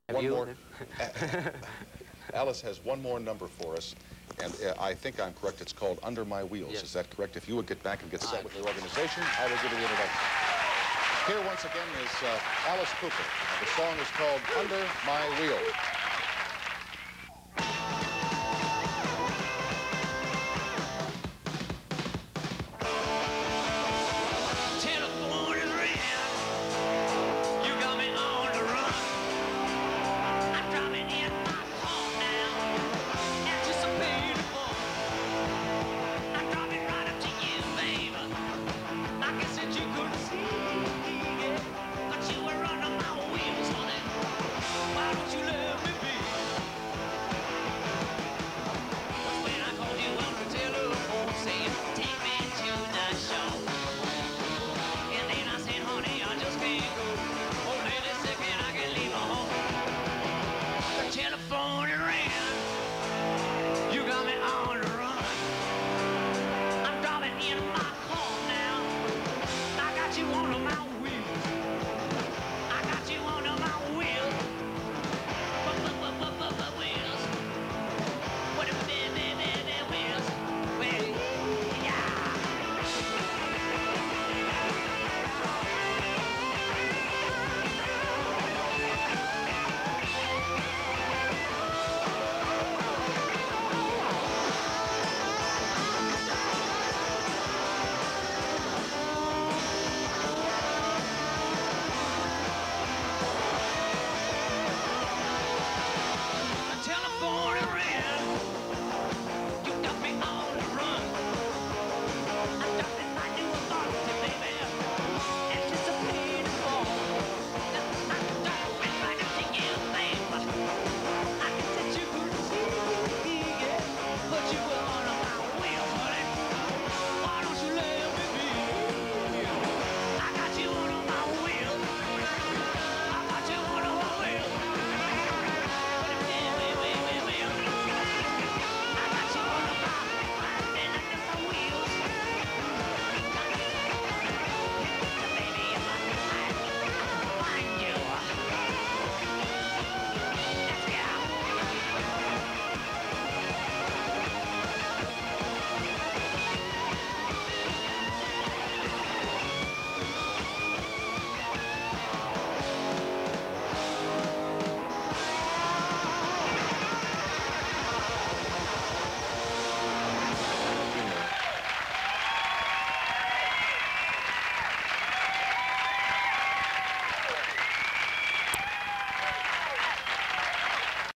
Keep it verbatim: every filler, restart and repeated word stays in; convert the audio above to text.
One you? more. Alice has one more number for us, and uh, I think I'm correct. It's called Under My Wheels. Yes. Is that correct? If you would get back and get set I with your organization, I will give you the introduction. Here once again is uh, Alice Cooper. The song is called Under My Wheels.